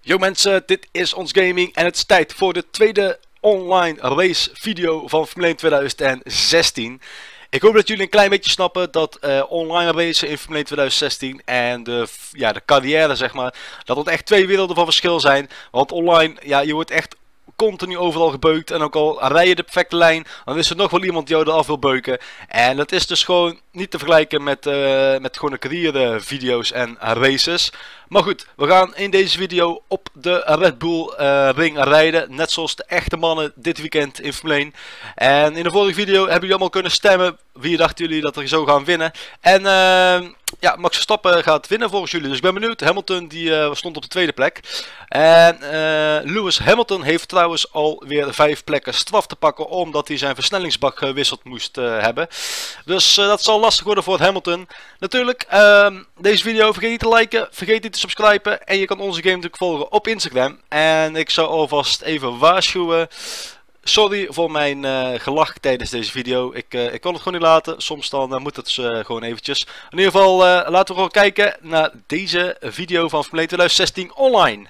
Yo mensen, dit is Ons Gaming en het is tijd voor de tweede online race video van Formule 1 2016. Ik hoop dat jullie een klein beetje snappen dat online racen in Formule 1 2016 en de carrière zeg maar, dat het echt twee werelden van verschil zijn. Want online, ja, je wordt echt continu overal gebeukt en ook al rij je de perfecte lijn, dan is er nog wel iemand die jou eraf wil beuken. En dat is dus gewoon niet te vergelijken met gewoon de carrière video's en races. Maar goed, we gaan in deze video op de Red Bull ring rijden, net zoals de echte mannen dit weekend in Formule 1. En in de vorige video hebben jullie allemaal kunnen stemmen wie dachten jullie dat er zou gaan winnen. En ja, Max Verstappen gaat winnen volgens jullie, dus ik ben benieuwd. Hamilton die stond op de tweede plek. En Lewis Hamilton heeft trouwens alweer 5 plekken straf te pakken omdat hij zijn versnellingsbak gewisseld moest hebben. Dus dat zal lastig worden voor Hamilton. Natuurlijk, deze video vergeet niet te liken, vergeet niet te subscriben en je kan onze game natuurlijk volgen op Instagram. En ik zou alvast even waarschuwen. Sorry voor mijn gelach tijdens deze video. Ik kan het gewoon niet laten. Soms dan moet het gewoon eventjes. In ieder geval laten we gewoon kijken naar deze video van Formule 1 2016 online.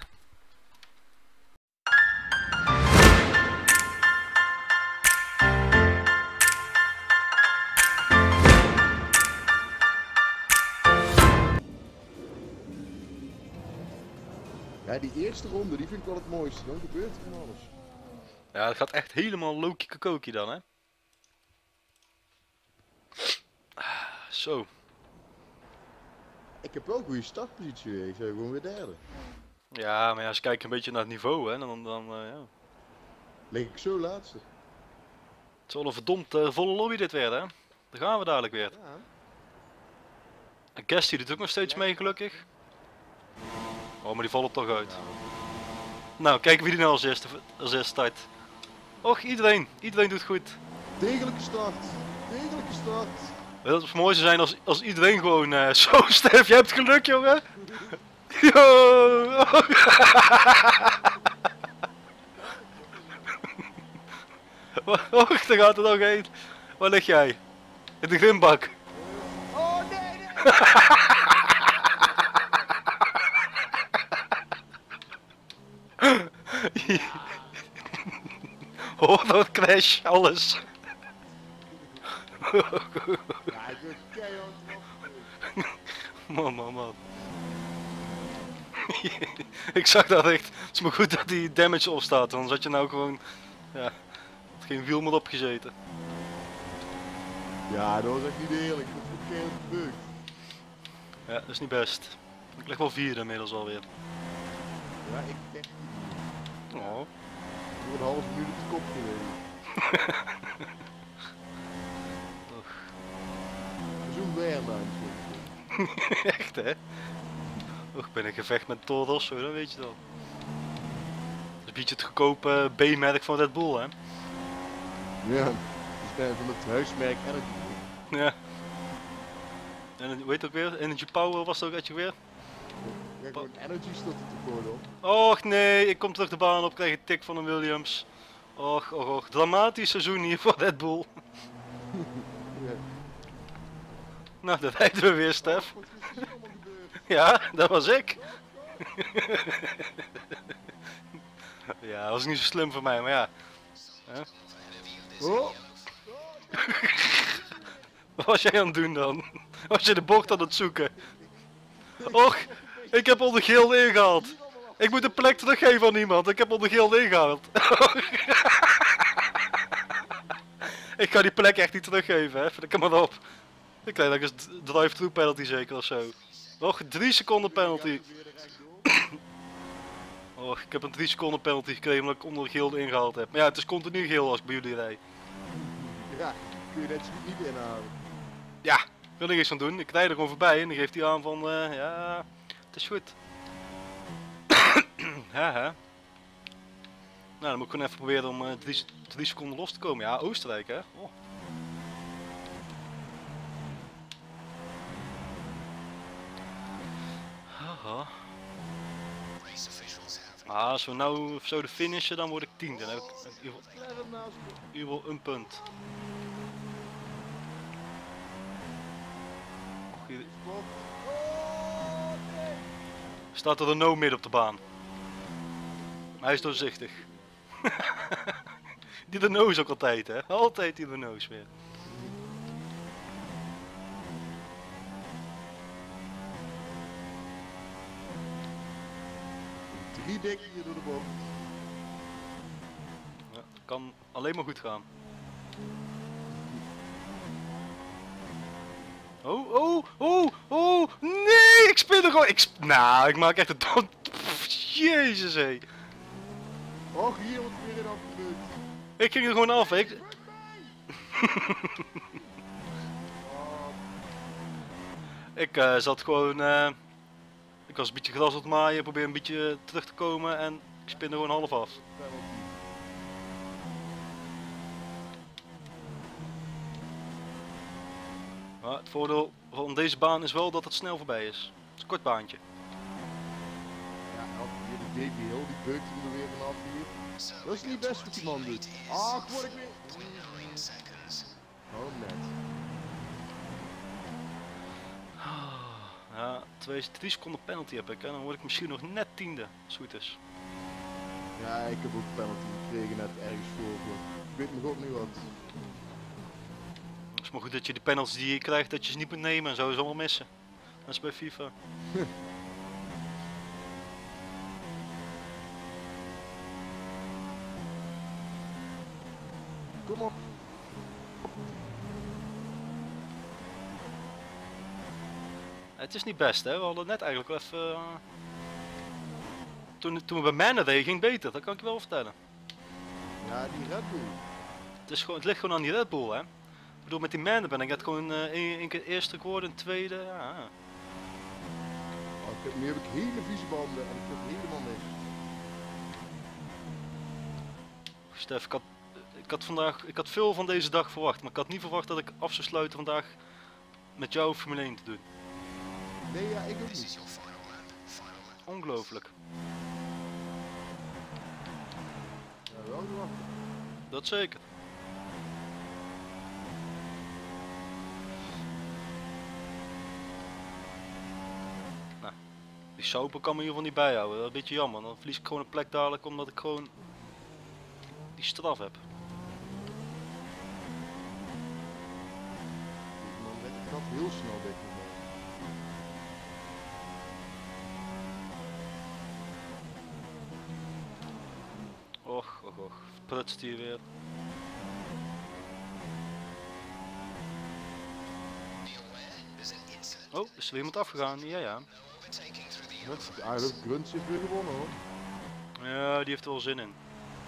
Ja, die eerste ronde die vind ik wel het mooiste. Dan gebeurt er van alles. Ja, het gaat echt helemaal loki kokoki dan, hè? Zo. Ik heb wel een goede startpositie weer. Ik zou gewoon weer derde. Ja, maar ja, als je kijkt een beetje naar het niveau, hè, dan ja. Lig ik zo laatste. Het is wel een verdomd volle lobby dit weer, hè? Daar gaan we dadelijk weer. Ja. En Guest die doet ook nog steeds mee, gelukkig. Oh, maar die vallen toch uit. Ja. Nou, kijk wie die nou als eerste start. Och, iedereen doet goed. Degelijke start. Degelijke start. Het zou mooi zijn als iedereen gewoon zo Stef, je hebt geluk jongen. Yo. Och, daar gaat het nog heen. Waar lig jij? In de grimbak. Oh nee, nee. Hoor dat crash, alles. Ja, ik ben keihard eraf. Man. Ik zag dat echt. Het is maar goed dat die damage opstaat, anders had je nou gewoon, ja, had geen wiel meer opgezeten. Ja, dat was echt niet eerlijk. Dat is keihard gebeukt. Ja, dat is niet best. Ik lig wel vierde inmiddels alweer. Ja, ik denk niet. Oh. Ik word een half minuut op de kop gereden. Zo'n weerlijn. Echt hè? Och, ik ben in gevecht met Toro Rosso, dan weet je dat. Dat is een beetje het goedkope B-merk van Red Bull, hè? Ja, dat is van het huismerk Energy. Ja. En hoe heet het ook weer? Energy Power was het ook uit je weer? Ja, gewoon Energy stond er te voor op. Och nee, ik kom terug de baan op, krijg een tik van een Williams. Och. Dramatisch seizoen hier voor Red Bull. Ja. Nou, dat rijden we weer, Stef. Wat is er allemaal gebeurd? Ja, dat was ik. Ja, dat was niet zo slim voor mij, maar ja. Oh! Wat was jij aan het doen dan? Was je de bocht aan het zoeken? Och, ik heb onder geel ingehaald. Ik moet een plek teruggeven aan iemand. Ik heb onder geel ingehaald. Ik ga die plek echt niet teruggeven, hè. Vind ik hem maar op. Ik krijg nog eens drive-thru penalty zeker of zo. Nog 3 seconden penalty. Och, ik heb een 3 seconden penalty gekregen omdat ik onder geel ingehaald heb. Maar ja, het is continu geel als ik bij jullie rijd. Ja, kun je net zo goed niet inhouden. Ja, wil ik iets van doen. Ik rijd er gewoon voorbij en dan geeft hij aan van, ja, het is goed. Ja, hè. Nou, dan moet ik gewoon even proberen om 3 seconden los te komen. Ja, Oostenrijk, hè. Oh. Haha. Als we nou zouden finishen, dan word ik 10e. Dan heb ik in ieder geval een punt. Staat er een no midden op de baan. Hij is doorzichtig. Die de nose ook altijd, hè? Altijd die de nose weer. Drie dikke hier door de bocht. Ja, kan alleen maar goed gaan. Oh, oh, oh, oh, nee, ik spin er gewoon, nou, ik maak echt een dood. Jezus, hé. Och, hier wordt weer in afgebeurd. Ik ging er gewoon af, ik. Oh, Ik zat gewoon, ik was een beetje gras aan het maaien, probeer een beetje terug te komen en ik spin er gewoon half af. penalty. Maar het voordeel van deze baan is wel dat het snel voorbij is. Het is een kort baantje. Ja, hier de JBL, die beukt hem er weer vanaf hier. Dat is niet best wat die man doet. Ah, word ik weer. Oh, net. Ja, 3 seconden penalty heb ik en dan word ik misschien nog net tiende, als het goed is. Ja, ik heb ook penalty gekregen net ergens voor. Ik weet mijn god niet wat. Het is maar goed dat je de penalties die je krijgt, dat je ze niet moet nemen en zo is allemaal missen. Dat is bij FIFA. Kom op. Het is niet best, hè? We hadden net eigenlijk wel even... Toen we bij Mannen deden ging het beter, dat kan ik je wel vertellen. Ja, die Red Bull. Het ligt gewoon aan die Red Bull, hè? Ik bedoel, met die Mannen ben ik net gewoon één keer eerste geworden, een tweede, ja. Oh, nu heb ik hele vieze banden en ik heb helemaal niks. Stef, ik had veel van deze dag verwacht, maar ik had niet verwacht dat ik af zou sluiten vandaag met jou Formule 1 te doen. Nee, ja, ik ook niet. Ongelooflijk. Ja, wel verwacht. Dat zeker. Nou, die Sauber kan me in ieder geval niet bijhouden, dat is een beetje jammer. Dan verlies ik gewoon een plek dadelijk omdat ik gewoon die straf heb. Man, het gaat heel snel dit moment. Och, och, och. Prutst hier weer. Oh, is er weer iemand afgegaan? Ja, ja. Eigenlijk Grunt heeft weer gewonnen hoor. Ja, die heeft er wel zin in.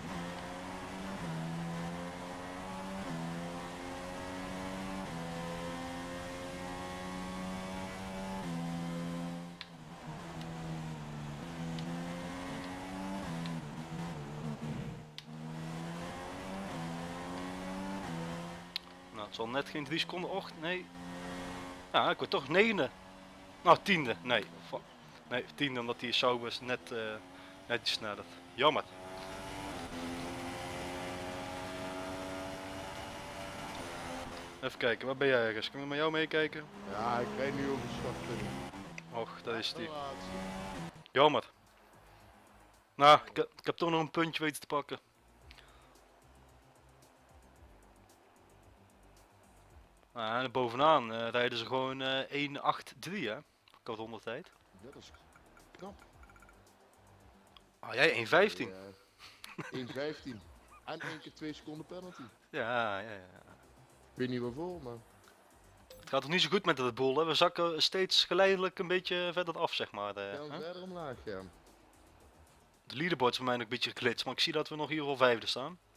Nou, het zal net geen 3 seconden. Och, nee. Ja, ik word toch negende. Nou, tiende. Nee. Nee, tiende omdat die Saubers net iets sneller. Jammer. Even kijken, waar ben jij ergens? Kan ik met jou meekijken? Ja, ik rijd nu over de startpunt. Och, daar is die. Laatste. Jammer. Nou, ik heb toch nog een puntje weten te pakken. Nou, en bovenaan rijden ze gewoon 1.8.3 hè? Qua rondetijd. Ja, dat is knap. Ah, jij 1.15. Ja, 1.15. En 1 keer 2 seconden penalty. Ja, ja, ja. Ik weet niet waarvoor, maar... Het gaat toch niet zo goed met het Bull, hè? We zakken steeds geleidelijk een beetje verder af, zeg maar. Ja, Hè? verder omlaag, ja. De leaderboard is bij mij nog een beetje geglitst, maar ik zie dat we nog hier wel vijfde staan.